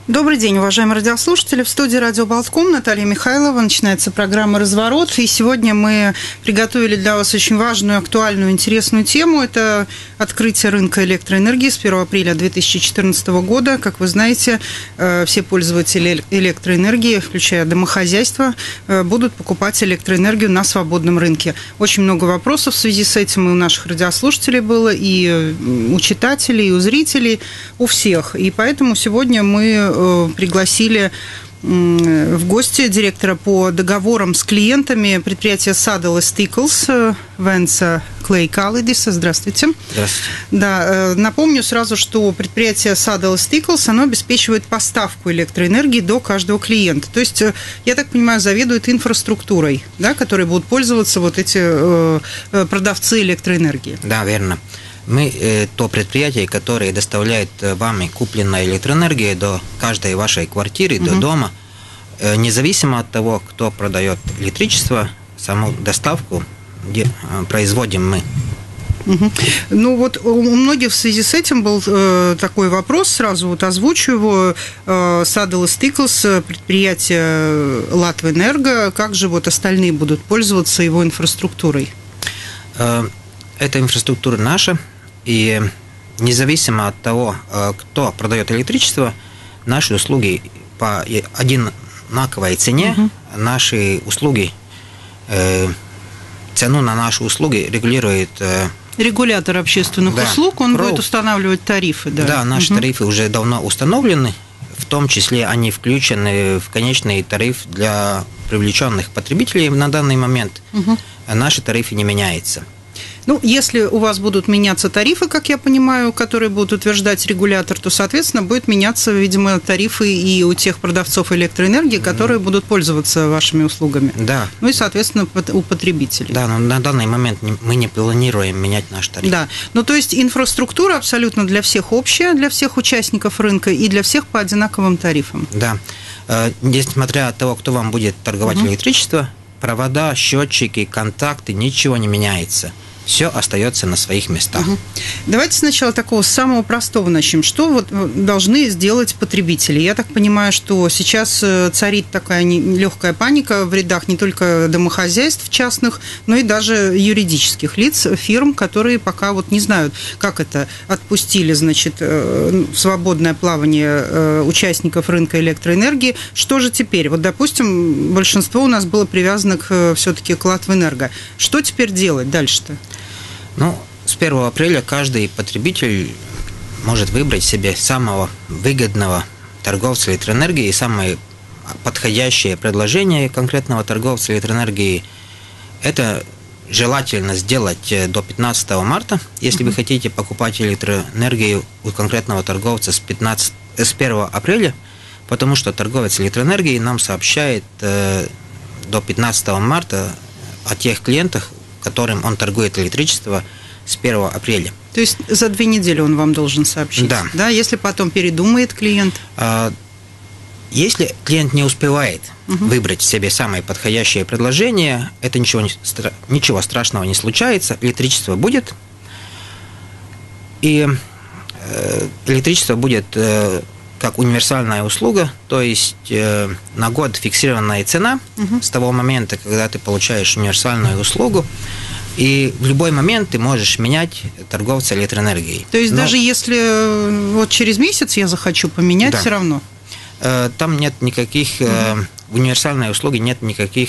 Добрый день, уважаемые радиослушатели. В студии «Радио Болтком» Наталья Михайлова. Начинается программа «Разворот». И сегодня мы приготовили для вас очень важную, актуальную, интересную тему. Это открытие рынка электроэнергии с 1 апреля 2014 года. Как вы знаете, все пользователи электроэнергии, включая домохозяйства, будут покупать электроэнергию на свободном рынке. Очень много вопросов в связи с этим и у наших радиослушателей было, и у читателей, и у зрителей, у всех. И поэтому сегодня мы пригласили в гости директора по договорам с клиентами предприятия Saddle Stickles Венса Клей Калидиса. Здравствуйте. Здравствуйте. Да, напомню сразу, что предприятие Saddle Stickles, оно обеспечивает поставку электроэнергии до каждого клиента. То есть, я так понимаю, заведует инфраструктурой, да, которой будут пользоваться вот эти продавцы электроэнергии. Да, верно. Мы то предприятие, которое доставляет вами купленную электроэнергию до каждой вашей квартиры, до дома, независимо от того, кто продает электричество, саму доставку производим мы. Ну вот у многих в связи с этим был такой вопрос, сразу вот озвучу его. Saddle Stickles, предприятие Латвэнерго, как же вот остальные будут пользоваться его инфраструктурой? Эта инфраструктура наша. И независимо от того, кто продает электричество, наши услуги по одинаковой цене, наши услуги, цену на наши услуги регулирует... Регулятор общественных услуг, он будет устанавливать тарифы. Да, наши тарифы уже давно установлены, в том числе они включены в конечный тариф для привлеченных потребителей на данный момент. Наши тарифы не меняются. Ну, если у вас будут меняться тарифы, как я понимаю, которые будут утверждать регулятор, то, соответственно, будет меняться, видимо, тарифы и у тех продавцов электроэнергии, которые будут пользоваться вашими услугами. Да. Ну и, соответственно, у потребителей. Да, но на данный момент мы не планируем менять наш тариф. Да. Ну, то есть инфраструктура абсолютно для всех общая, для всех участников рынка и для всех по одинаковым тарифам. Да. Несмотря от того, кто вам будет торговать электричество, провода, счетчики, контакты, ничего не меняется. Все остается на своих местах. Давайте сначала такого самого простого начнем. Что вот должны сделать потребители? Я так понимаю, что сейчас царит такая легкая паника в рядах не только домохозяйств частных, но и даже юридических лиц, фирм, которые пока вот не знают, как это отпустили, значит, в свободное плавание участников рынка электроэнергии. Что же теперь? Вот, допустим, большинство у нас было привязано все-таки к Латвэнерго. Что теперь делать дальше-то? Ну, с 1 апреля каждый потребитель может выбрать себе самого выгодного торговца электроэнергии, самое подходящее предложение конкретного торговца электроэнергии. Это желательно сделать до 15 марта, если вы хотите покупать электроэнергию у конкретного торговца с 1 апреля, потому что торговец электроэнергии нам сообщает до 15 марта о тех клиентах, которым он торгует электричество с 1 апреля. То есть за 2 недели он вам должен сообщить? Да. Если потом передумает клиент? Если клиент не успевает выбрать себе самое подходящее предложение, это ничего страшного не случается, электричество будет, и электричество будет как универсальная услуга, то есть на год фиксированная цена с того момента, когда ты получаешь универсальную услугу, и в любой момент ты можешь менять торговца электроэнергией. То есть даже если вот через месяц я захочу поменять, все равно? Там нет никаких, в универсальной услуге нет никаких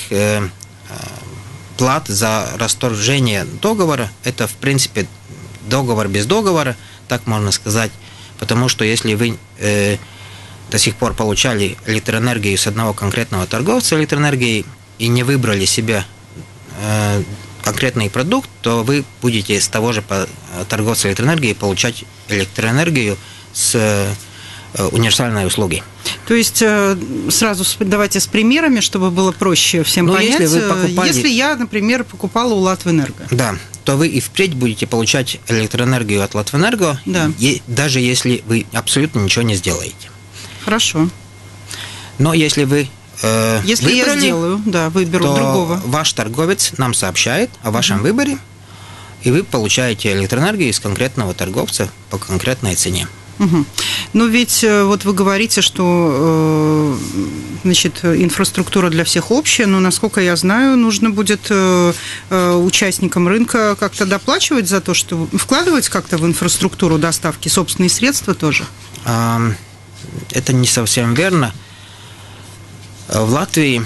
плат за расторжение договора. Это, в принципе, договор без договора, так можно сказать. Потому что если вы до сих пор получали электроэнергию с одного конкретного торговца электроэнергии и не выбрали себе конкретный продукт, то вы будете с того же торговца электроэнергии получать электроэнергию с универсальной услуги. То есть сразу давайте с примерами, чтобы было проще всем понять. Если я, например, покупала у Латвэнерго. Да, то вы и впредь будете получать электроэнергию от Латвэнерго, даже если вы абсолютно ничего не сделаете. Хорошо. Но если вы если я сделаю, выберу то другого, ваш торговец нам сообщает о вашем выборе, и вы получаете электроэнергию из конкретного торговца по конкретной цене. Угу. Но ведь вот вы говорите, что значит, инфраструктура для всех общая, но, насколько я знаю, нужно будет участникам рынка как-то доплачивать за то, что вкладывать как-то в инфраструктуру доставки собственные средства тоже? Это не совсем верно. В Латвии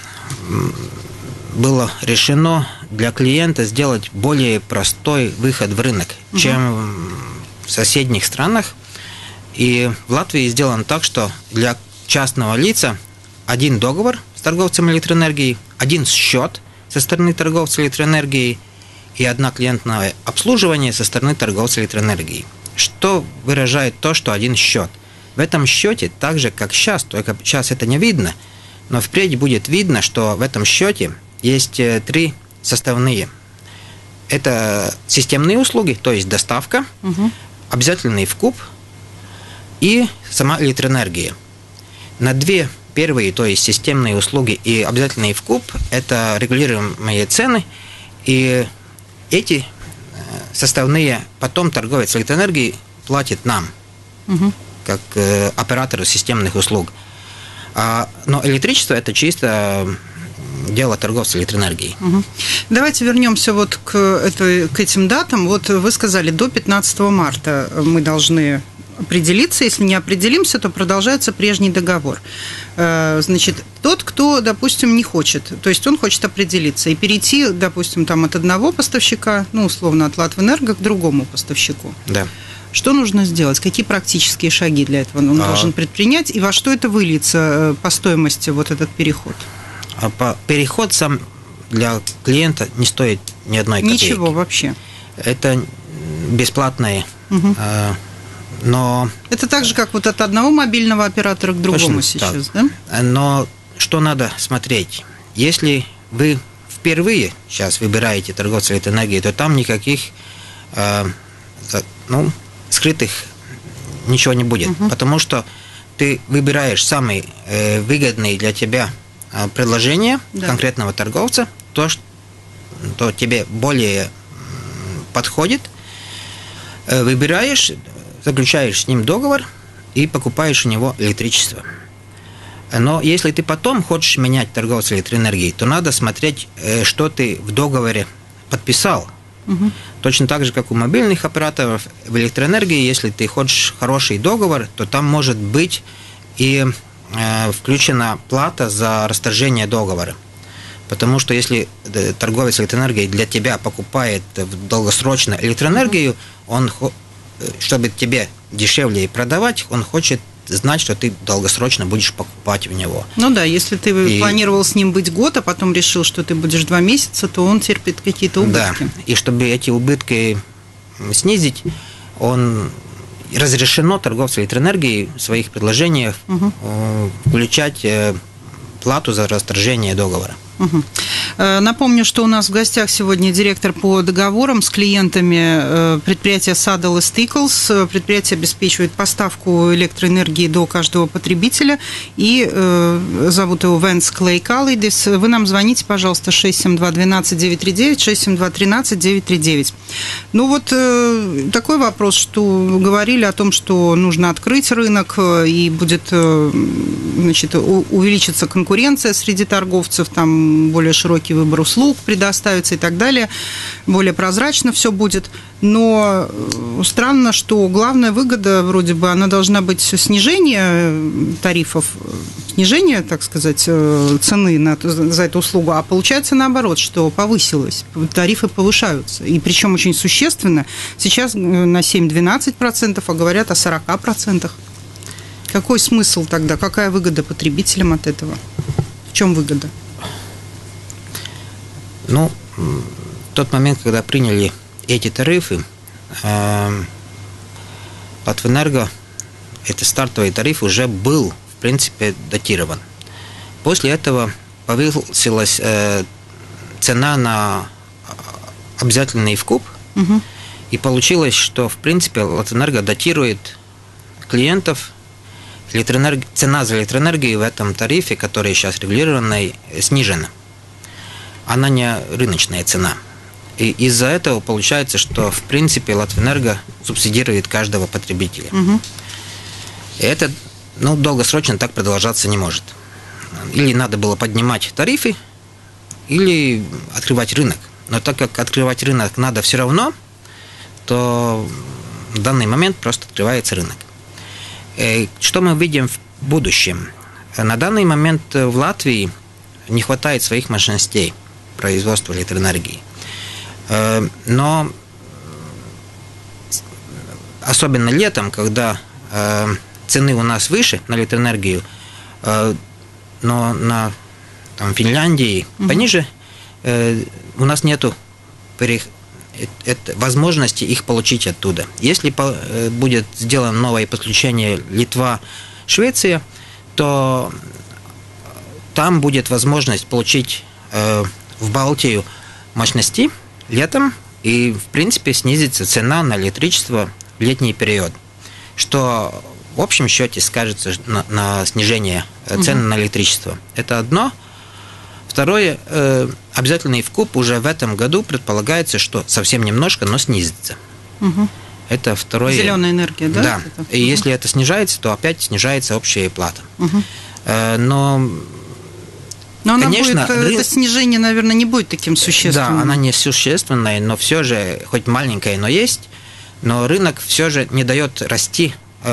было решено для клиента сделать более простой выход в рынок, чем в соседних странах. И в Латвии сделано так, что для частного лица один договор с торговцем электроэнергии, один счет со стороны торговца электроэнергии и одно клиентное обслуживание со стороны торговца электроэнергии. Что выражает то, что один счет. В этом счете, так же как сейчас, только сейчас это не видно, но впредь будет видно, что в этом счете есть 3 составные. Это системные услуги, то есть доставка, обязательный вкуп и сама электроэнергия. На 2 первые, то есть системные услуги и обязательный вкуп, это регулируемые цены, и эти составные потом торговец электроэнергией платит нам, как оператору системных услуг. Но электричество – это чисто дело торговца электроэнергией. Давайте вернемся вот к этим датам. Вот вы сказали, до 15 марта мы должны определиться. Если не определимся, то продолжается прежний договор. Значит, тот, кто, допустим, не хочет, то есть он хочет определиться и перейти, допустим, там от одного поставщика, ну, условно, от Латвэнерго к другому поставщику. Да. Что нужно сделать? Какие практические шаги для этого он должен предпринять? И во что это выльется по стоимости, вот этот переход? Переход сам для клиента не стоит ни одной копейки. Ничего вообще? Это бесплатное, но... Это так же, как вот от одного мобильного оператора к другому. Точно, сейчас, да? Но что надо смотреть? Если вы впервые сейчас выбираете торговца электроэнергии, то там никаких скрытых ничего не будет, потому что ты выбираешь самый выгодный для тебя предложение конкретного торговца, то, что тебе более подходит, выбираешь, заключаешь с ним договор и покупаешь у него электричество. Но если ты потом хочешь менять торговца электроэнергии, то надо смотреть, что ты в договоре подписал. Точно так же, как у мобильных операторов в электроэнергии, если ты хочешь хороший договор, то там может быть и включена плата за расторжение договора. Потому что если торговец электроэнергией для тебя покупает долгосрочно электроэнергию, он, чтобы тебе дешевле продавать, он хочет знать, что ты долгосрочно будешь покупать у него. Ну да, если ты планировал с ним быть год, а потом решил, что ты будешь 2 месяца, то он терпит какие-то убытки. Да, и чтобы эти убытки снизить, разрешено торговцу электроэнергией в своих предложениях включать плату за расторжение договора. Напомню, что у нас в гостях сегодня директор по договорам с клиентами предприятия Saddle & Stickles. Предприятие обеспечивает поставку электроэнергии до каждого потребителя. И зовут его Венс Клей Каллидис. Вы нам звоните, пожалуйста, 672-12-939, 672-13-939. Ну вот такой вопрос, что вы говорили о том, что нужно открыть рынок и будет, значит, увеличиться конкуренция среди торговцев, там более широкий выбор услуг предоставится и так далее, более прозрачно все будет. Но странно, что главная выгода, вроде бы, она должна быть снижение тарифов, снижение, так сказать, цены за эту услугу, а получается наоборот, что повысилось, тарифы повышаются, и причем очень существенно. Сейчас на 7-12%, а говорят о 40%. Какой смысл тогда, какая выгода потребителям от этого? В чем выгода? Ну, в тот момент, когда приняли эти тарифы, Латвэнерго, этот стартовый тариф уже был, в принципе, датирован. После этого повысилась цена на обязательный вкуп, и получилось, что, в принципе, Латвэнерго датирует клиентов, цена за электроэнергию в этом тарифе, который сейчас регулированный, снижена. Она не рыночная цена. И из-за этого получается, что в принципе Латвэнерго субсидирует каждого потребителя. И это долгосрочно так продолжаться не может. Или надо было поднимать тарифы, или открывать рынок. Но так как открывать рынок надо все равно, то в данный момент просто открывается рынок. Что мы видим в будущем? На данный момент в Латвии не хватает своих мощностей производства электроэнергии. Но особенно летом, когда цены у нас выше на электроэнергию, но на Финляндии пониже, у нас нету возможности их получить оттуда. Если будет сделано новое подключение Литва, Швеция, то там будет возможность получить в Балтию мощности летом, и, в принципе, снизится цена на электричество в летний период, что в общем счете скажется на снижение цен на электричество. Это одно. Второе, обязательный вкуп уже в этом году предполагается, что совсем немножко, но снизится. Это второе. Зеленая энергия, да? Да. И если это снижается, то опять снижается общая плата. Но она конечно, это снижение, наверное, не будет таким существенным. Да, она не существенная, но все же, хоть маленькая, но есть. Но рынок все же не дает расти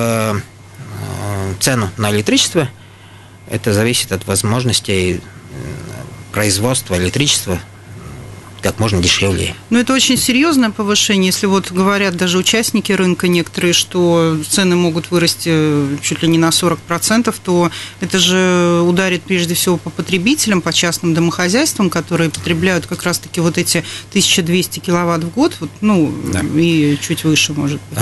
цену на электричество. Это зависит от возможностей производства электричества как можно дешевле. Но это очень серьезное повышение. Если вот говорят даже участники рынка некоторые, что цены могут вырасти чуть ли не на 40%, то это же ударит прежде всего по потребителям, по частным домохозяйствам, которые потребляют как раз-таки вот эти 1200 киловатт в год, да. И чуть выше, может быть.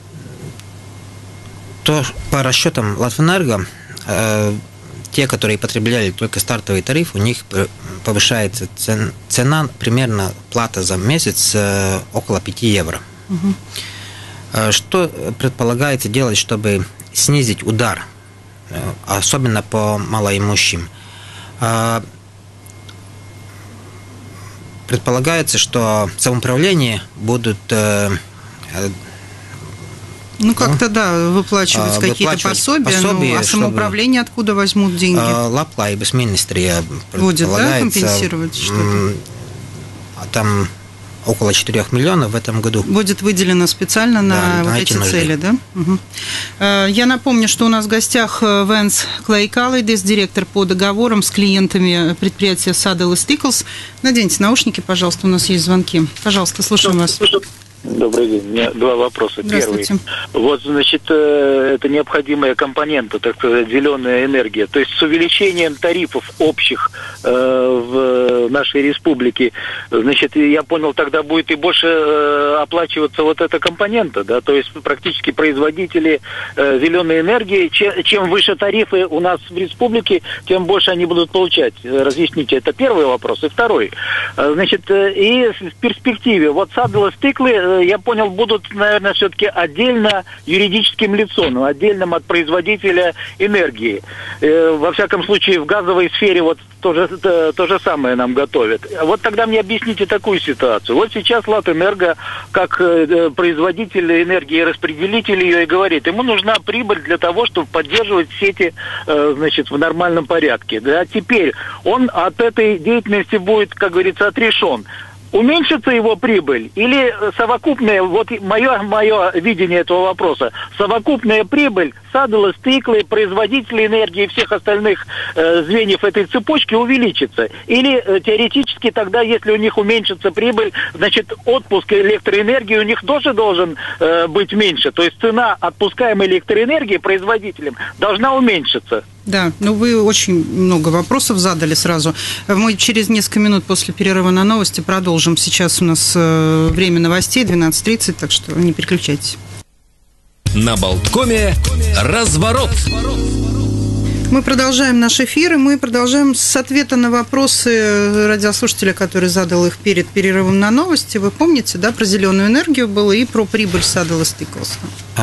То по расчетам Латвэнерго, те, которые потребляли только стартовый тариф, у них повышается цена, примерно плата за месяц около 5 евро. Что предполагается делать, чтобы снизить удар, особенно по малоимущим? Предполагается, что самоуправление будут как-то, выплачивать какие-то пособия, а самоуправление откуда возьмут деньги? Лаплайбас министрия будет, компенсировать что-то? Там около 4 миллионов в этом году. Будет выделено специально на вот эти цели, да? Я напомню, что у нас в гостях Венс Клейкалайдис, директор по договорам с клиентами предприятия Sadelas Stickles. Наденьте наушники, пожалуйста, у нас есть звонки. Пожалуйста, слушаем вас. Добрый день. У меня два вопроса. Первый. Вот, значит, это необходимая компонента, так сказать, зеленая энергия. То есть с увеличением тарифов общих в нашей республике, значит, я понял, тогда будет и больше оплачиваться вот эта компонента, да, то есть практически производители зеленой энергии, чем выше тарифы у нас в республике, тем больше они будут получать. Разъясните, это первый вопрос. И второй. Значит, и в перспективе, вот Sadelas Stickles, я понял, будут, наверное, все-таки отдельно юридическим лицом, но отдельным от производителя энергии. Во всяком случае, в газовой сфере вот то же самое нам готовят. Вот тогда мне объясните такую ситуацию. Вот сейчас Латэнерго, как производитель энергии и распределитель ее, и говорит, ему нужна прибыль для того, чтобы поддерживать сети, значит, в нормальном порядке. Да? Теперь он от этой деятельности будет, как говорится, отрешен. Уменьшится его прибыль или совокупная, вот мое видение этого вопроса, совокупная прибыль Sadelas Stickles, производителей энергии и всех остальных звеньев этой цепочки увеличится? Или теоретически тогда, если у них уменьшится прибыль, значит, отпуск электроэнергии у них тоже должен быть меньше? То есть цена отпускаемой электроэнергии производителям должна уменьшиться? Да, вы очень много вопросов задали сразу. Мы через несколько минут после перерыва на новости продолжим. Сейчас у нас время новостей, 12:30, так что не переключайтесь. На Болткоме разворот. Мы продолжаем наш эфир, и мы продолжаем с ответа на вопросы радиослушателя, который задал их перед перерывом на новости. Вы помните, да, про зеленую энергию было и про прибыль Sadelas Stickles?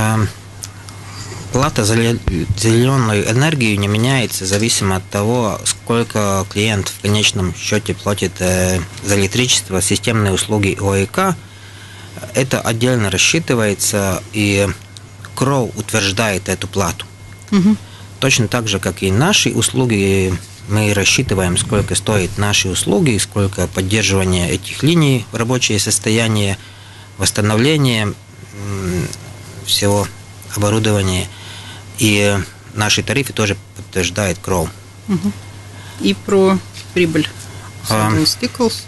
Плата за зеленую энергию не меняется, зависимо от того, сколько клиент в конечном счете платит за электричество, системные услуги ОЭК. Это отдельно рассчитывается, и КРОУ утверждает эту плату. Точно так же, как и наши услуги, мы рассчитываем, сколько стоят наши услуги, сколько поддерживания этих линий в рабочее состояние, восстановление всего оборудования. И наши тарифы тоже подтверждает Crow. И про прибыль. Stickles.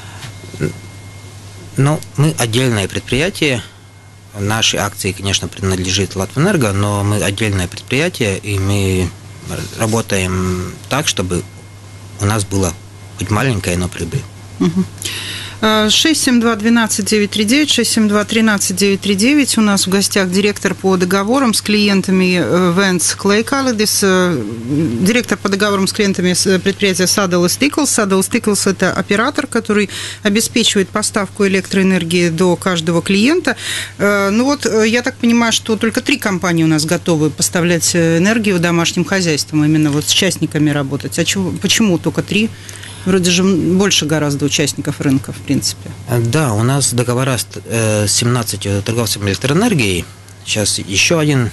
Ну, мы отдельное предприятие. Наши акции, конечно, принадлежат Латвэнерго, но мы отдельное предприятие, и мы работаем так, чтобы у нас была хоть маленькая, но прибыль. 672-12-939, 672-13-939. У нас в гостях директор по договорам с клиентами Венс Клейкалидис, директор по договорам с клиентами предприятия Saddle Stickles. Saddle Stickles – это оператор, который обеспечивает поставку электроэнергии до каждого клиента. Ну вот, я так понимаю, что только 3 компании у нас готовы поставлять энергию домашним хозяйствам, именно вот с частниками работать. А почему только 3? Вроде же больше гораздо участников рынка, в принципе. Да, у нас договора с 17 торговцами электроэнергией. Сейчас еще один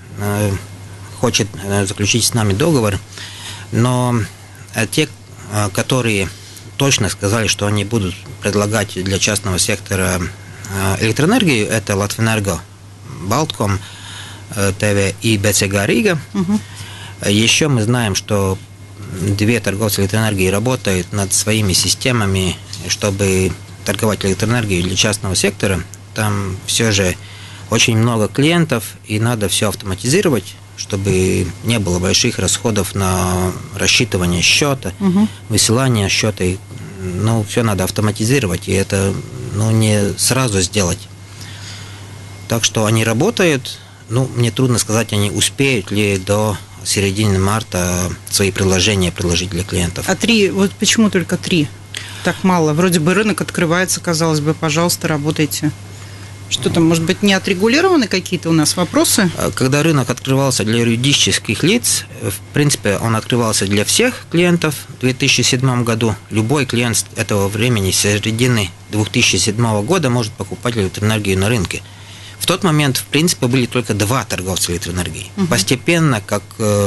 хочет заключить с нами договор. Но те, которые точно сказали, что они будут предлагать для частного сектора электроэнергию, это Латвэнерго, Baltcom, ТВ и БЦГ Рига. Еще мы знаем, что 2 торговца электроэнергии работают над своими системами, чтобы торговать электроэнергией для частного сектора. Там все же очень много клиентов, и надо все автоматизировать, чтобы не было больших расходов на рассчитывание счета, высылание счета. Ну, все надо автоматизировать, и это не сразу сделать. Так что они работают. Ну, мне трудно сказать, они успеют ли до середины марта свои предложения предложить для клиентов. А 3, вот почему только 3? Так мало. Вроде бы рынок открывается, казалось бы, пожалуйста, работайте. Что там, может быть, не отрегулированы какие-то у нас вопросы? Когда рынок открывался для юридических лиц, в принципе, он открывался для всех клиентов в 2007 году. Любой клиент с этого времени, с середины 2007 года, может покупать электроэнергию на рынке. В тот момент, в принципе, были только 2 торговца электроэнергии. Постепенно, как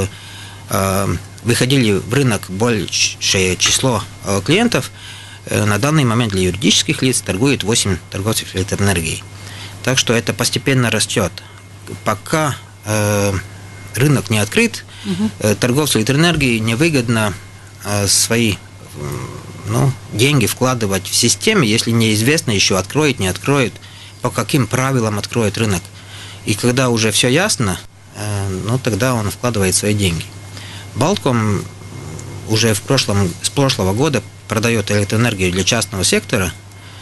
выходили в рынок большее число клиентов, на данный момент для юридических лиц торгует 8 торговцев электроэнергией. Так что это постепенно растет. Пока рынок не открыт, торговцу электроэнергии невыгодно свои деньги вкладывать в систему, если неизвестно еще, откроет, не откроет, по каким правилам откроет рынок. И когда уже все ясно, тогда он вкладывает свои деньги. Baltcom уже с прошлого года продает электроэнергию для частного сектора.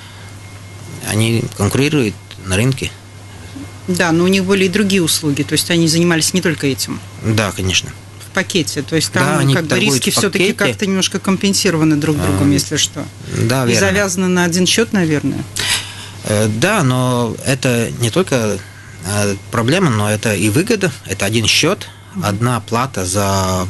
Они конкурируют на рынке. Да, но у них были и другие услуги, то есть они занимались не только этим. Да, конечно. В пакете, то есть там как бы риски все-таки как-то немножко компенсированы друг другом, если что. Да, верно. И завязаны на один счет, наверное. Да, но это не только проблема, но это и выгода. Это один счет, одна плата за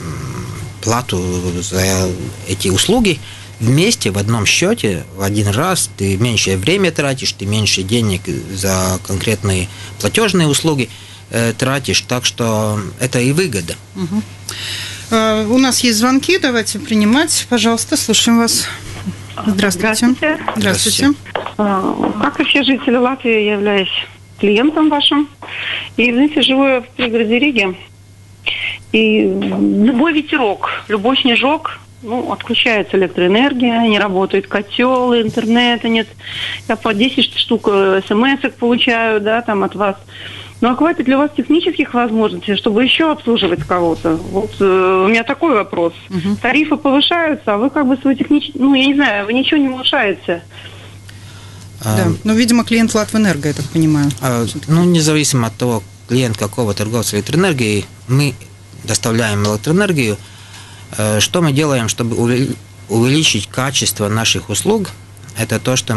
эти услуги. Вместе в одном счете, в один раз ты меньшее время тратишь, ты меньше денег за конкретные платежные услуги тратишь. Так что это и выгода. У нас есть звонки, давайте принимать. Пожалуйста, слушаем вас. Здравствуйте. Здравствуйте. Как и все жители Латвии, я являюсь клиентом вашим. И, знаете, живу я в пригороде Риги. И любой ветерок, любой снежок, отключается электроэнергия, не работает котел, интернета нет. Я по 10 штук смс-ок получаю, от вас. А хватит ли у вас технических возможностей, чтобы еще обслуживать кого-то? Вот у меня такой вопрос. Тарифы повышаются, а вы свой технический... я не знаю, вы ничего не улучшаете. Да, видимо, клиент Латвэнерго, я так понимаю. Независимо от того, клиент какого торговца электроэнергией, мы доставляем электроэнергию. Что мы делаем, чтобы увеличить качество наших услуг? Это то, что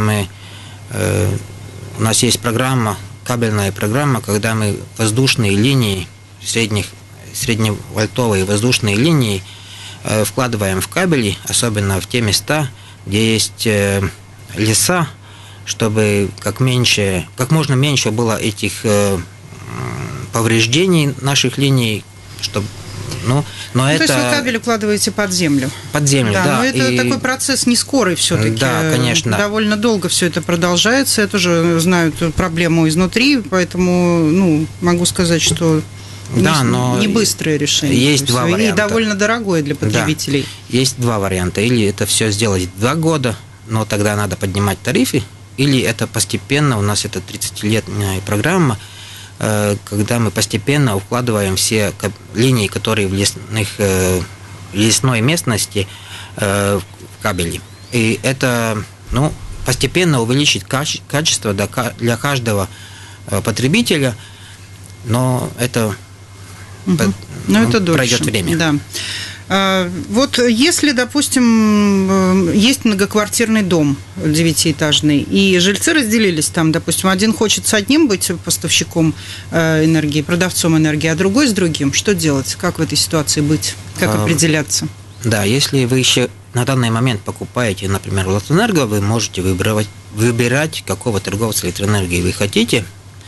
у нас есть кабельная программа, когда мы воздушные линии, средневольтовые воздушные линии вкладываем в кабели, особенно в те места, где есть леса, чтобы как можно меньше было этих повреждений наших линий, чтобы... но это... То есть вы кабель укладываете под землю? Под землю, да. Но это такой процесс не скорый все-таки. Да, конечно. Довольно долго все это продолжается. Я тоже знаю эту проблему изнутри, поэтому могу сказать, что не быстрое решение. Есть два варианта. И довольно дорогое для потребителей. Да. Есть два варианта. Или это все сделать 2 года, но тогда надо поднимать тарифы, или это постепенно, у нас это 30-летняя программа, когда мы постепенно укладываем все линии, которые в лесной местности, в кабели. И это постепенно увеличит качество для каждого потребителя, но это, это пройдет время. Да. Вот если, допустим, есть многоквартирный дом 9-этажный, и жильцы разделились там, допустим, один хочет с одним быть поставщиком энергии, продавцом энергии, а другой с другим, что делать? Как в этой ситуации быть? Как определяться? Да, если вы еще на данный момент покупаете, например, Латэнерго, вы можете выбирать, какого торговца электроэнергии вы хотите.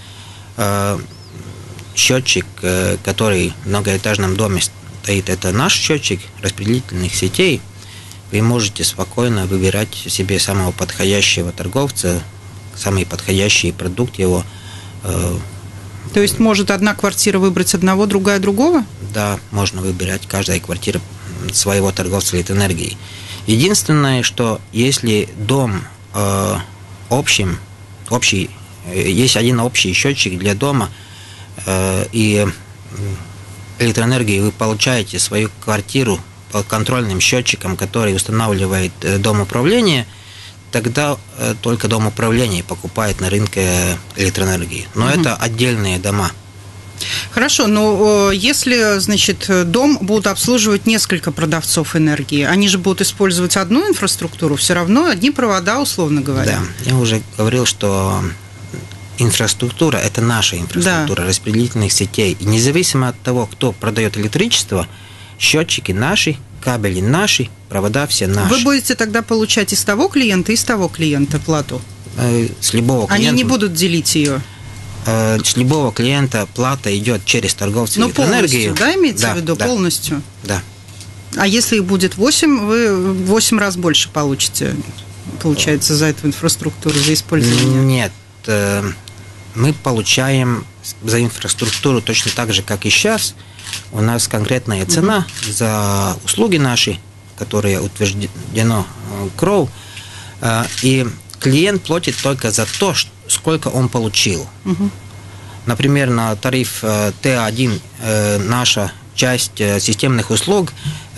Счетчик, который в многоэтажном доме стоит, это наш счетчик распределительных сетей. Вы можете спокойно выбирать себе самого подходящего торговца, самый подходящий продукт его. То есть может одна квартира выбрать одного, другая другого? Да, можно выбирать каждая квартира своего торговца электроэнергии. Единственное, что если дом общий, есть один общий счетчик для дома, и электроэнергии вы получаете свою квартиру по контрольным счетчикам, который устанавливает дом управления, тогда только дом управления покупает на рынке электроэнергии. Но это отдельные дома. Хорошо, но если, значит, дом будут обслуживать несколько продавцов энергии, они же будут использовать одну инфраструктуру, все равно одни провода, условно говоря. Да, я уже говорил, что инфраструктура – это наша инфраструктура распределительных сетей. И независимо от того, кто продает электричество, счетчики наши, кабели наши, провода все наши. Вы будете тогда получать из того клиента плату? С любого клиента. Они не будут делить ее? С любого клиента плата идет через торговца электроэнергии. Полностью, да, имеется в виду? Полностью? Да. А если их будет 8, вы в 8 раз больше получите, получается, за эту инфраструктуру, за использование? Нет. Мы получаем за инфраструктуру точно так же, как и сейчас. У нас конкретная цена за услуги наши, которые утверждено КРОУ, и клиент платит только за то, сколько он получил. Например, на тариф Т1 наша часть системных услуг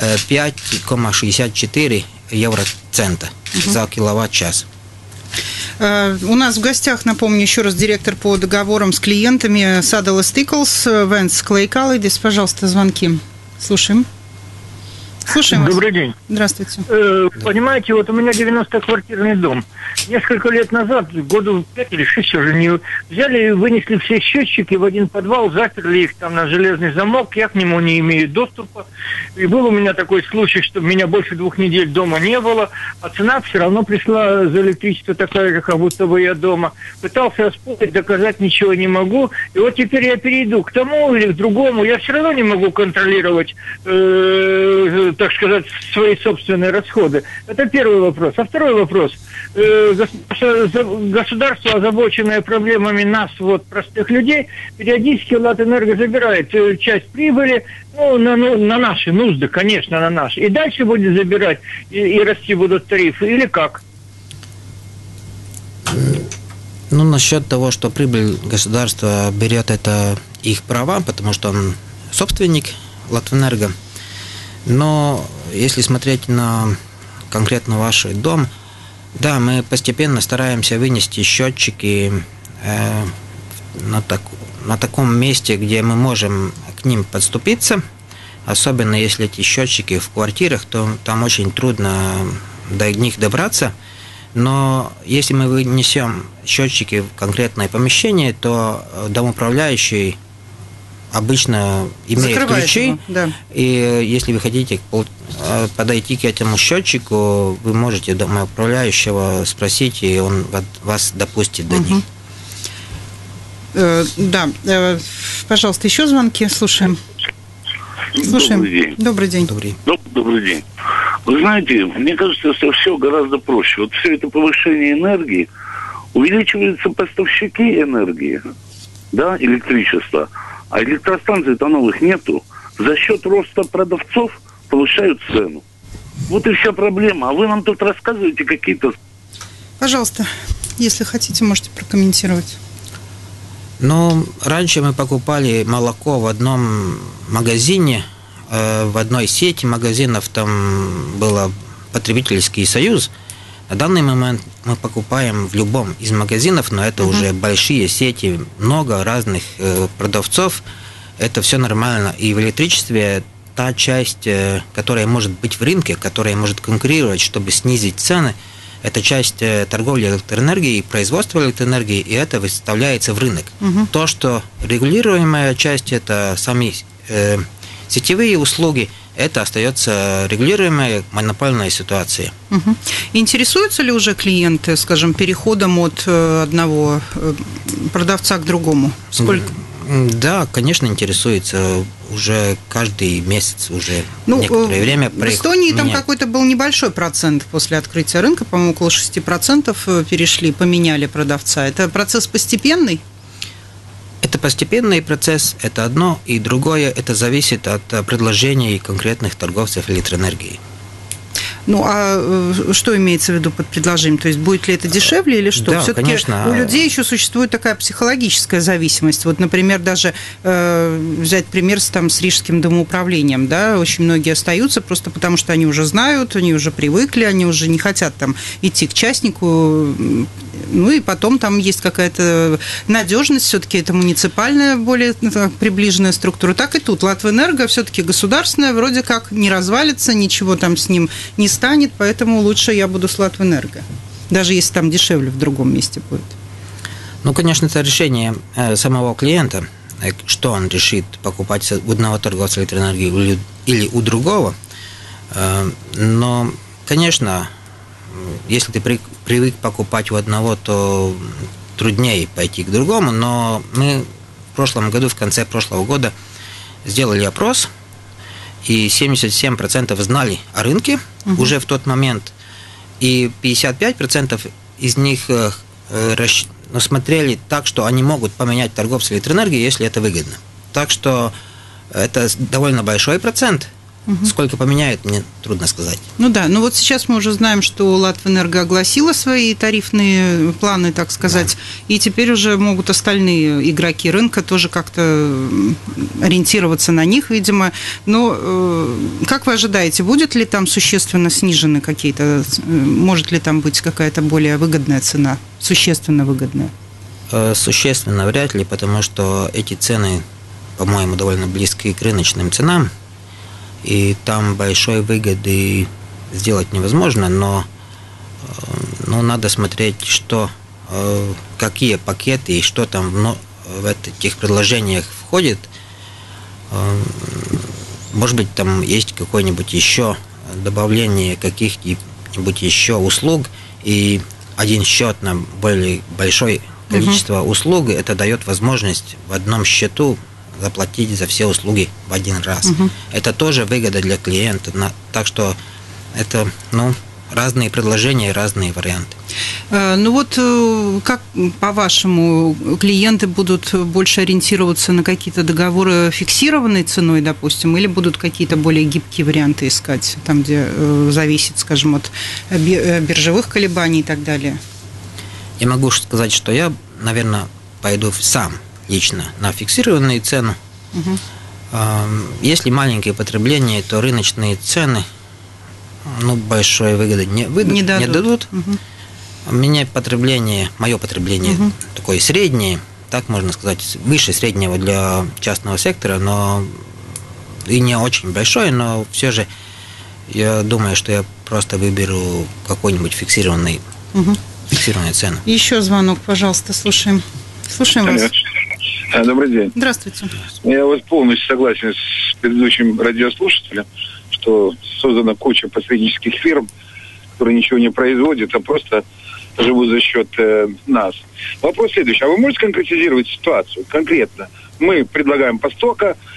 5,64 евроцента за киловатт-час. У нас в гостях, напомню, еще раз, директор по договорам с клиентами Садалас Тиклс, Венс Клейкалайдис. Пожалуйста, звонки. Слушаем. Слушаем вас. Добрый день. Здравствуйте. Понимаете, вот у меня 90-квартирный дом. Несколько лет назад, году 5 или 6 уже, не взяли и вынесли все счетчики в один подвал, заперли их там на железный замок, я к нему не имею доступа. И был у меня такой случай, что меня больше 2 недель дома не было, а цена все равно пришла за электричество такая же, как будто бы я дома. Пытался оспорить, доказать ничего не могу. И вот теперь я перейду к тому или к другому. Я все равно не могу контролировать, так сказать, свои собственные расходы. Это первый вопрос. А второй вопрос. Государство, озабоченное проблемами нас, вот, простых людей, периодически Латэнерго забирает часть прибыли, на наши нужды, конечно, на наши. И дальше будет забирать, и расти будут тарифы, или как? Насчет того, что прибыль государства берет, это их права, потому что он собственник Латэнерго. Но если смотреть на конкретно ваш дом, да, мы постепенно стараемся вынести счетчики на таком месте, где мы можем к ним подступиться. Особенно если эти счетчики в квартирах, то там очень трудно до них добраться. Но если мы вынесем счетчики в конкретное помещение, то домоуправляющий обычно имеет ключи, его, да. И если вы хотите подойти к этому счетчику, вы можете домоуправляющего спросить, и он вас допустит до них. Да, пожалуйста, еще звонки, слушаем. Слушаем. Добрый день. Добрый день. Добрый день. Вы знаете, мне кажется, что все гораздо проще. Вот все это повышение энергии, увеличиваются поставщики энергии, да, электричества, а электростанций-то новых нету. За счет роста продавцов повышают цену. Вот и вся проблема. А вы нам тут рассказываете какие-то... Пожалуйста, если хотите, можете прокомментировать. Ну, раньше мы покупали молоко в одном магазине, в одной сети магазинов, там был потребительский союз. На данный момент мы покупаем в любом из магазинов, но это уже большие сети, много разных продавцов. Это все нормально. И в электричестве та часть, которая может быть в рынке, которая может конкурировать, чтобы снизить цены, это часть торговли электроэнергией, производства электроэнергии, и это выставляется в рынок. То, что регулируемая часть, это сами сетевые услуги, это остается регулируемая монопольная ситуация. Интересуются ли уже клиенты, скажем, переходом от одного продавца к другому? Сколько? Да, конечно, интересуется. Уже каждый месяц, уже некоторое время. В Эстонии там какой-то был небольшой процент после открытия рынка, по-моему, около 6% перешли, поменяли продавца. Это процесс постепенный? Это постепенный процесс, это одно, и другое, это зависит от предложений конкретных торговцев электроэнергии. Ну, а что имеется в виду под предложением? То есть, будет ли это дешевле или что? Да, все-таки конечно. У людей еще существует такая психологическая зависимость. Вот, например, даже взять пример с Рижским домоуправлением, да, очень многие остаются просто потому, что они уже знают, они уже привыкли, они уже не хотят там идти к частнику. Ну, и потом там есть какая-то надежность, все-таки это муниципальная, более приближенная структура. Так и тут. Латвэнерго все-таки государственная, вроде как не развалится, ничего там с ним не станет, поэтому лучше я буду с Латвэнерго, даже если там дешевле в другом месте будет. Ну, конечно, это решение самого клиента, что он решит, покупать у одного торговца электроэнергии или у другого. Но, конечно, если ты привык покупать у одного, то труднее пойти к другому, но мы в прошлом году, в конце прошлого года сделали опрос, и 77% знали о рынке уже в тот момент, и 55% из них смотрели так, что они могут поменять торговца электроэнергии, если это выгодно. Так что это довольно большой процент. Сколько поменяют, мне трудно сказать. Ну да, вот сейчас мы уже знаем, что Латвэнерго огласила свои тарифные планы, так сказать, да. И теперь уже могут остальные игроки рынка тоже как-то ориентироваться на них, видимо. Но как вы ожидаете, будет ли там существенно снижены какие-то, может ли там быть какая-то более выгодная цена, существенно выгодная? Существенно вряд ли, потому что эти цены, по-моему, довольно близки к рыночным ценам. И там большой выгоды сделать невозможно, но надо смотреть, какие пакеты и что там в этих предложениях входит. Может быть, там есть какое-нибудь еще добавление каких-нибудь еще услуг, и один счет на более большое количество услуг, это дает возможность в одном счету заплатить за все услуги в один раз. Это тоже выгода для клиента. Так что это, разные предложения, разные варианты. Как, по-вашему, клиенты будут больше ориентироваться на какие-то договоры фиксированной ценой, допустим, или будут какие-то более гибкие варианты искать, там, где зависит, скажем, от биржевых колебаний и так далее? Я могу сказать, что я, наверное, пойду сам лично на фиксированную цену. Если маленькие потребления, то рыночные цены большой выгоды не дадут. У меня мое потребление такое среднее, так можно сказать, выше среднего для частного сектора, но и не очень большое, но все же я думаю, что я просто выберу какой-нибудь фиксированную цену. Еще звонок, пожалуйста, слушаем. Слушаем вас. Добрый день. Здравствуйте. Я полностью согласен с предыдущим радиослушателем, что создана куча посреднических фирм, которые ничего не производят, а просто живут за счет нас. Вопрос следующий. А вы можете конкретизировать ситуацию? Конкретно. Мы предлагаем по столько,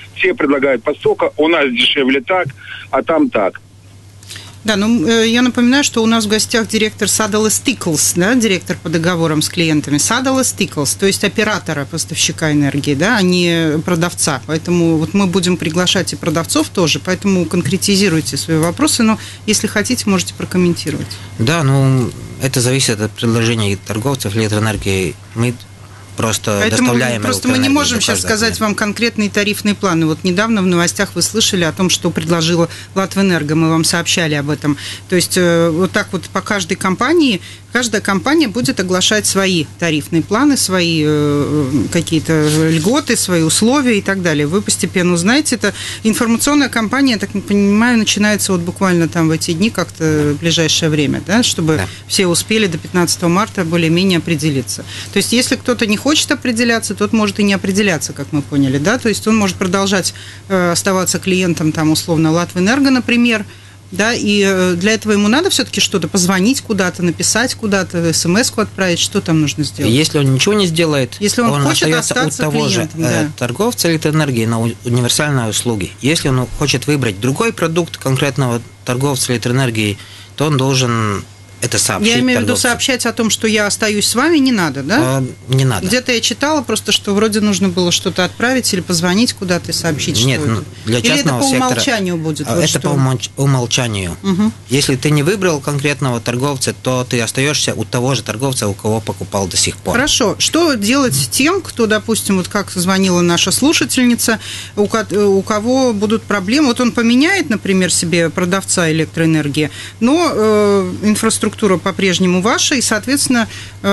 Все предлагают по столько, у нас дешевле так, а там так. Да, ну, я напоминаю, что у нас в гостях директор Saddle Stickles, да, директор по договорам с клиентами. Saddle Stickles, то есть оператора, поставщика энергии, да, а не продавца. Поэтому вот мы будем приглашать и продавцов тоже, поэтому конкретизируйте свои вопросы, но если хотите, можете прокомментировать. Да, ну, это зависит от предложений торговцев электроэнергии. Мы просто доставляем. Просто мы не можем сейчас сказать вам конкретные тарифные планы. Вот недавно в новостях вы слышали о том, что предложила Латвэнерго, мы вам сообщали об этом. То есть вот так вот по каждой компании, каждая компания будет оглашать свои тарифные планы, свои какие-то льготы, свои условия и так далее. Вы постепенно узнаете. Это информационная кампания, я так понимаю, начинается вот буквально там в эти дни, как-то в ближайшее время, да, чтобы все успели до 15 марта более-менее определиться. То есть если кто-то не хочет определяться, тот может и не определяться, как мы поняли, да, то есть он может продолжать оставаться клиентом, там, условно, Латвэнерго, например, да, и для этого ему надо все-таки что-то позвонить куда-то, написать куда-то, смс-ку отправить, что там нужно сделать? Если он ничего не сделает, если он хочет остаться у того же торговца электроэнергии на универсальные услуги. Если он хочет выбрать другой продукт конкретного торговца электроэнергии, то он должен это сообщить. Я имею в виду сообщать о том, что я остаюсь с вами, не надо, да? Не надо. Где-то я читала просто, что вроде нужно было что-то отправить или позвонить куда-то и сообщить, Нет, что это. Для частного или это по сектора, умолчанию будет? Вот это что? по умолчанию. Угу. Если ты не выбрал конкретного торговца, то ты остаешься у того же торговца, у кого покупал до сих пор. Хорошо. Что делать тем, кто, допустим, вот как звонила наша слушательница, у кого будут проблемы? Вот он поменяет, например, себе продавца электроэнергии, но инфраструктура по-прежнему ваша, и, соответственно,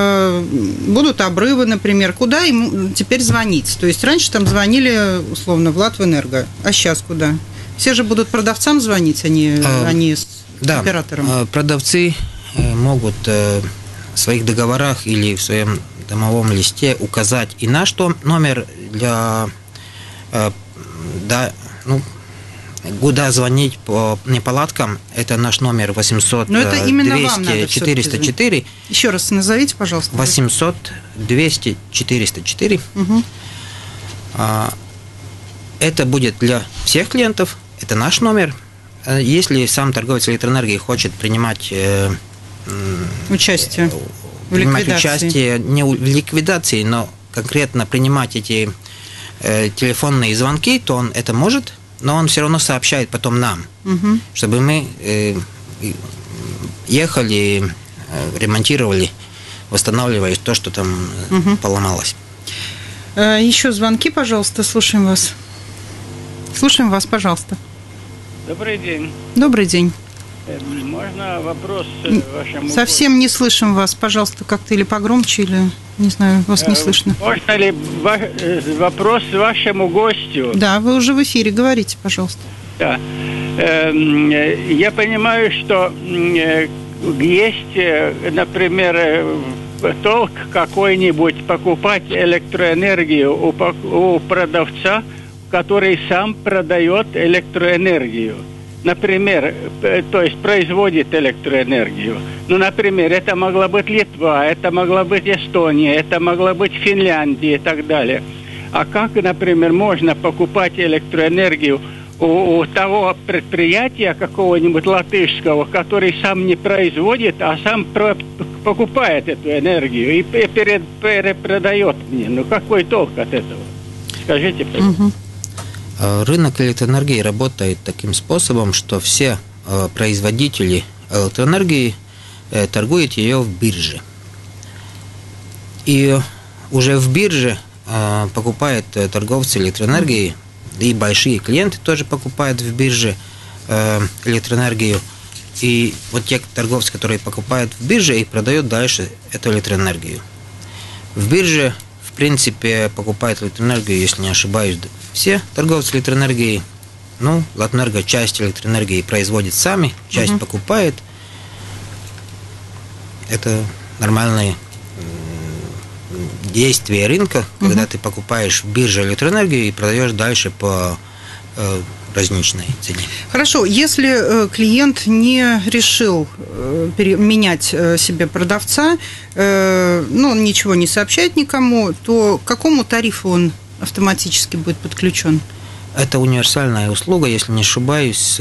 будут обрывы, например. Куда ему теперь звонить? То есть раньше там звонили, условно, в Латвэнерго, а сейчас куда? Все же будут продавцам звонить, а не операторам. Да, продавцы могут в своих договорах или в своем домовом листе указать и наш номер для куда звонить по неполадкам, это наш номер 800 200 404. Еще раз назовите, пожалуйста. 800 200 404. Угу. Это будет для всех клиентов, это наш номер. Если сам торговец электроэнергии хочет принимать участие не в ликвидации, но конкретно принимать эти телефонные звонки, то он это может, но он все равно сообщает потом нам, чтобы мы ехали, ремонтировали, восстанавливая то, что там поломалось. Еще звонки, пожалуйста, слушаем вас. Слушаем вас, пожалуйста. Добрый день. Добрый день. Можно вопрос вашему... Совсем не слышим вас, пожалуйста, как-то или погромче, или, не знаю, вас не слышно. Можно ли вопрос вашему гостю? Да, вы уже в эфире, говорите, пожалуйста. Да. Я понимаю, что есть, например, толк какой-нибудь покупать электроэнергию у продавца, который сам продает электроэнергию. Например, то есть производит электроэнергию. Ну, например, это могла быть Литва, это могла быть Эстония, это могла быть Финляндия и так далее. А как, например, можно покупать электроэнергию у того предприятия какого-нибудь латышского, который сам не производит, а сам покупает эту энергию и перепродает мне? Ну, какой толк от этого? Скажите, пожалуйста. Рынок электроэнергии работает таким способом, что все производители электроэнергии торгуют ее в бирже. И уже в бирже покупают торговцы электроэнергии, и большие клиенты тоже покупают в бирже электроэнергию. И вот те торговцы, которые покупают в бирже и продают дальше эту электроэнергию. В бирже, в принципе, покупают электроэнергию, если не ошибаюсь, все торговцы электроэнергии. Ну, Латвэнерго часть электроэнергии производит сами, часть покупает. Это нормальные действия рынка, когда ты покупаешь в бирже электроэнергию и продаешь дальше по розничной цене. Хорошо, если клиент не решил менять себе продавца, ну, он ничего не сообщает никому, то к какому тарифу он автоматически будет подключен? Это универсальная услуга, если не ошибаюсь,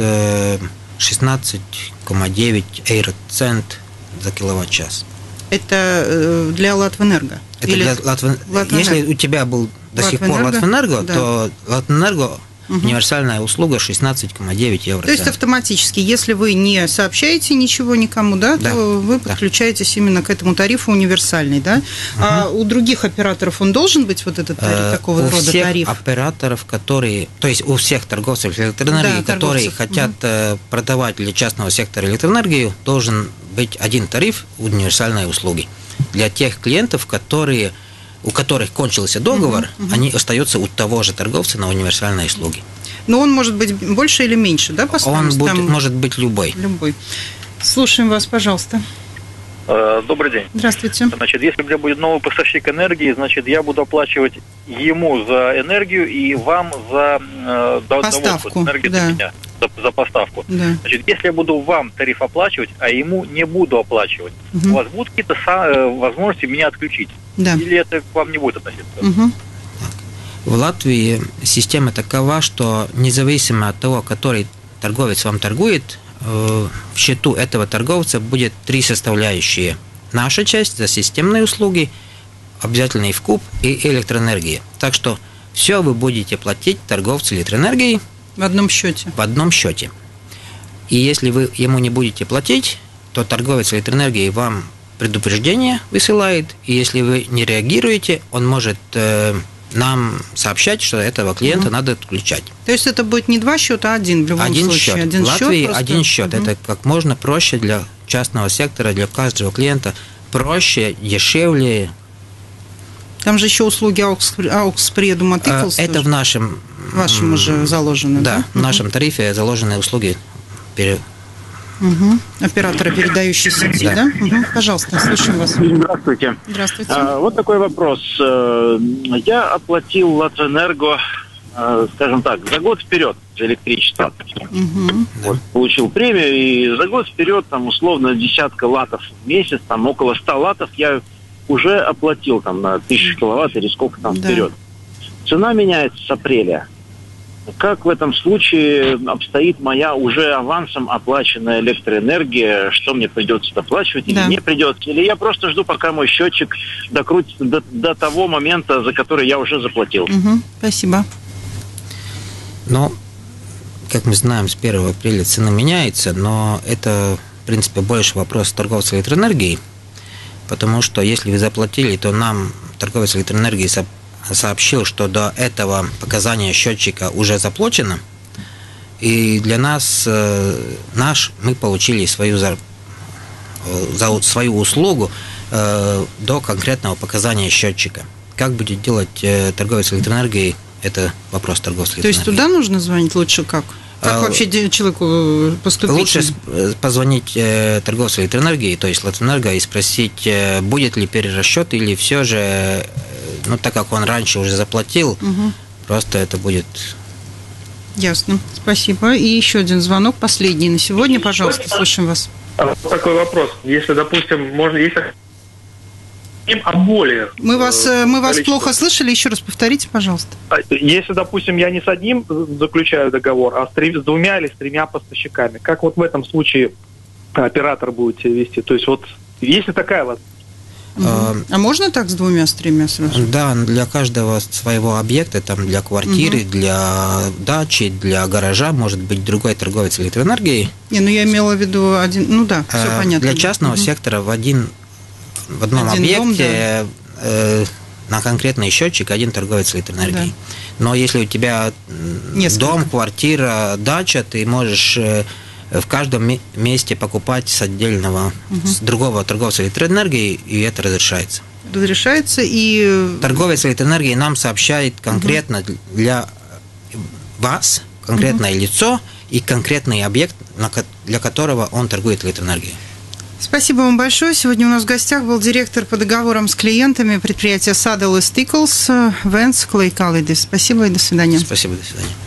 16,9 евроцент за киловатт-час. Это для Латвэнерго? Это для Латвэнерго. Если у тебя был до сих пор Латвэнерго, да, то Латвэнерго универсальная услуга 16,9 евро. То есть автоматически, если вы не сообщаете ничего никому, да, то вы подключаетесь именно к этому тарифу универсальный, да? А у других операторов он должен быть вот этот такого рода тариф? У всех операторов, которые, то есть у всех торговцев электроэнергии, которые хотят продавать для частного сектора электроэнергию, должен быть один тариф универсальной услуги. Для тех клиентов, у которых кончился договор, они остаются у того же торговца на универсальной услуге. Но он может быть больше или меньше, да, по стоимости? Он может быть любой. Слушаем вас, пожалуйста. Добрый день. Здравствуйте. Значит, если у меня будет новый поставщик энергии, значит, я буду оплачивать ему за энергию и вам за поставку, энергию для меня, за поставку. Да. Значит, если я буду вам тариф оплачивать, а ему не буду оплачивать, у вас будут какие-то возможности меня отключить? Да. Или это к вам не будет относиться? В Латвии система такова, что независимо от того, который торговец вам торгует, в счету этого торговца будет 3 составляющие. Наша часть за системные услуги, обязательный вкуп и электроэнергия. Так что все вы будете платить торговцу электроэнергии в одном счете. В одном счете. И если вы ему не будете платить, то торговец электроэнергии вам предупреждение высылает, и если вы не реагируете, он может нам сообщать, что этого клиента надо отключать. То есть это будет не 2 счета, а один в любом случае. Счет. Один в Латвии счет один счет. Это как можно проще для частного сектора, для каждого клиента. Проще, дешевле. Там же еще услуги AUX Мотыклс. Это в нашем... Вашем уже заложено, да? Да, в нашем тарифе заложены услуги оператора передающей сети, да? Пожалуйста, слушаем вас. Здравствуйте. Здравствуйте. Вот такой вопрос. Я оплатил Латвэнерго, скажем так, за год вперед за электричество. Вот, получил премию, и за год вперед, там, условно, десятка латов в месяц, там, около 100 латов я уже оплатил там на 1000 киловатт или сколько там вперед. Цена меняется с апреля. Как в этом случае обстоит моя уже авансом оплаченная электроэнергия? Что мне придется доплачивать или не придется? Или я просто жду, пока мой счетчик докрутится до того момента, за который я уже заплатил? Спасибо. Но, как мы знаем, с 1 апреля цена меняется, но это, в принципе, больше вопрос торговца электроэнергии, потому что если вы заплатили, то нам торговец электроэнергии сообщил, что до этого показания счетчика уже заплачено, и для нас мы получили свою услугу до конкретного показания счетчика. Как будет делать торговец электроэнергии, это вопрос торговца электроэнергии. То есть туда нужно звонить лучше как? Как вообще человеку поступить? Лучше позвонить торговцу электроэнергии, то есть Латвэнерго, и спросить, будет ли перерасчет, или все же, так как он раньше уже заплатил, просто это будет... Ясно. Спасибо. И еще один звонок, последний на сегодня, пожалуйста, слушаем вас. Такой вопрос. Если, допустим, более... Мы вас плохо слышали, еще раз повторите, пожалуйста. Если, допустим, я не с одним заключаю договор, а с 2 или с 3 поставщиками, как вот в этом случае оператор будет себя вести? То есть вот если такая вот... А можно так с 2, с 3 сразу? Да, для каждого своего объекта, там для квартиры, для дачи, для гаража может быть другой торговец электроэнергии. Я имела в виду один, все понятно. Для частного сектора в одном объекте на конкретный счетчик один торговец электроэнергией. Но если у тебя дом, квартира, дача, ты можешь в каждом месте покупать с отдельного, с другого торговца электроэнергии, и это разрешается. Разрешается, и... Торговец электроэнергии нам сообщает конкретно для вас, конкретное лицо и конкретный объект, для которого он торгует электроэнергией. Спасибо вам большое. Сегодня у нас в гостях был директор по договорам с клиентами предприятия Saddle & Stickles Венс Клейкалидис. Спасибо и до свидания. Спасибо, до свидания.